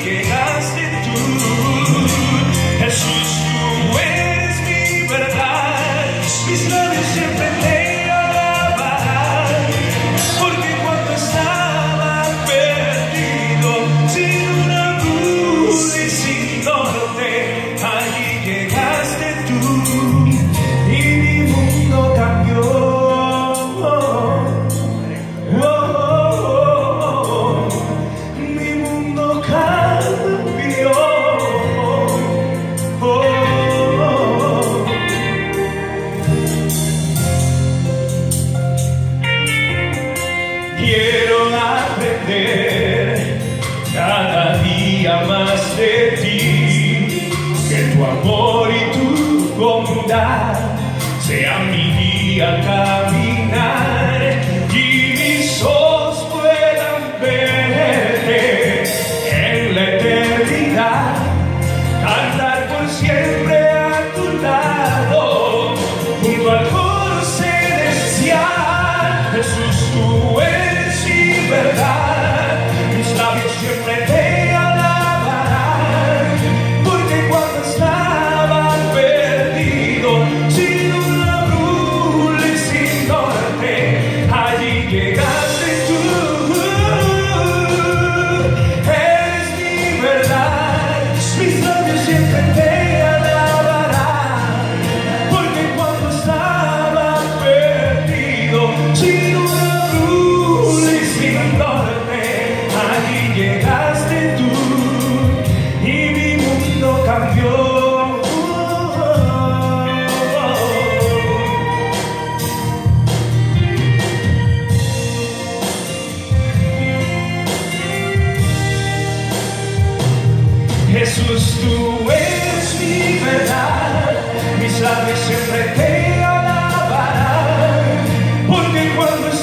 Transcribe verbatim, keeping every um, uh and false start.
llegaste tú. Jesús, tú eres mi verdad, mis labios siempre te alabarán, porque cuando estaba perdido, sin una luz y sin norte, allí llegaste tú y mi mundo cambió. Quiero aprender cada día más de ti, que tu amor y tu bondad sean mi guía al caminar, y mis ojos puedan verte en la eternidad, cantar por siempre a tu lado, junto al coro celestial. Jesús, tú eres mi verdad, mis labios siempre te alabarán, porque cuando estaba perdido, sin una brújula y sin norte, allí llegaste tú. Eres mi verdad, mis labios siempre te alabarán, porque cuando estaba perdido, sin una llegaste tú y mi mundo cambió. Jesús, tú eres mi verdad, mis labios siempre te alabarán, porque cuando